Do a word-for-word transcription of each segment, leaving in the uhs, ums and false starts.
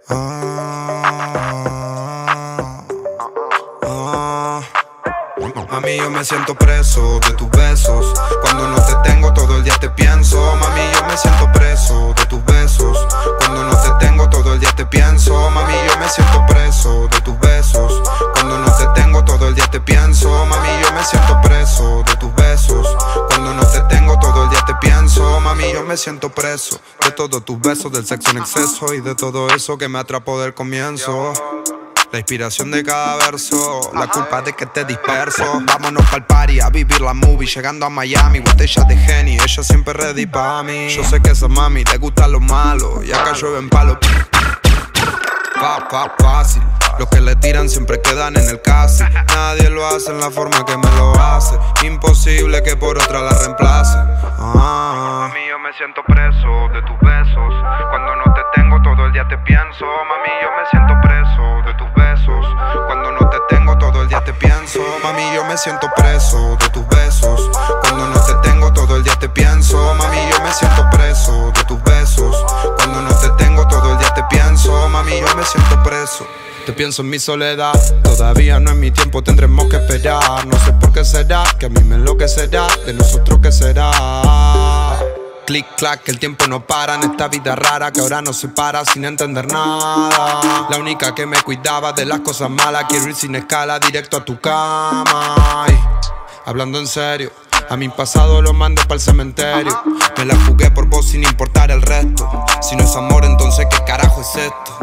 Ah, ah. Mami, yo me siento preso de tus besos. Cuando no te tengo todo el día te pienso. Mami, yo me siento preso de tus besos. Cuando no te tengo todo el día te pienso. Mami, yo me siento preso de tus besos. Cuando no te tengo todo el día te pienso. Mami, yo me siento preso de tus besos. Cuando no te tengo todo el día te pienso. Mami, yo me siento preso de todos tus besos, del sexo en exceso y de todo eso que me atrapó del comienzo. La inspiración de cada verso, la culpa de que te disperso. Vámonos pa'l party a vivir la movie. Llegando a Miami, botellas de Henny. Ella siempre ready pa' mí. Yo sé que esa mami le gusta lo malo y acá llueven palos. Pa, pa, fácil. Los que le tiran siempre quedan en el casi. Nadie lo hace en la forma que me lo hace. Imposible que por otra la reemplace. Ah. Mami, yo me siento preso de tus besos. Cuando no te tengo todo el día te pienso. Mami, yo me siento preso de tus besos. Cuando no te tengo todo el día te pienso. Mami, yo me siento preso de tus besos. Cuando no te tengo todo el día te pienso. Mami, yo me siento preso de tus besos. Cuando no te tengo todo el día te pienso. Mami, yo me siento preso. Te pienso en mi soledad, todavía no es mi tiempo, tendremos que esperar. No sé por qué será, que a mí me enloquecerá, de nosotros qué será. Clic, clac, que el tiempo no para en esta vida rara que ahora nos separa sin entender nada. La única que me cuidaba de las cosas malas, quiero ir sin escala directo a tu cama. Y, hablando en serio, a mi pasado lo mandé pa'l cementerio. Me la jugué por vos sin importar el resto. Si no es amor, entonces ¿qué carajo es esto?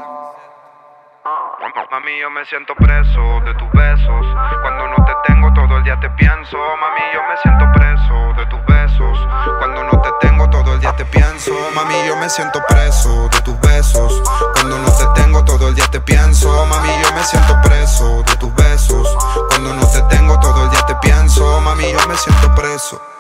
Mami, yo me siento preso de tus besos. Cuando no te tengo todo el día te pienso. Mami, yo me siento preso de tus besos. Cuando no te tengo todo el día te pienso. Mami, yo me siento preso de tus besos. Cuando no te tengo todo el día te pienso. Mami, yo me siento preso de tus besos. Cuando no te tengo todo el día te pienso. Mami, yo me siento preso.